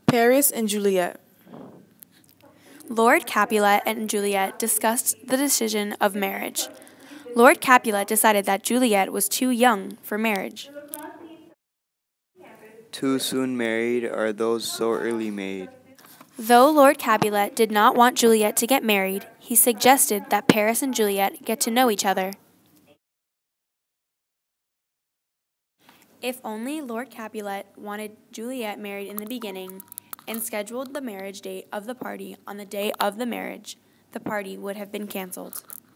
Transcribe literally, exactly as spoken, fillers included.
Paris and Juliet. Lord Capulet and Juliet discussed the decision of marriage. Lord Capulet decided that Juliet was too young for marriage. Too soon married are those so early made. Though Lord Capulet did not want Juliet to get married, he suggested that Paris and Juliet get to know each other. If only Lord Capulet wanted Juliet married in the beginning and scheduled the marriage date of the party on the day of the marriage, the party would have been canceled.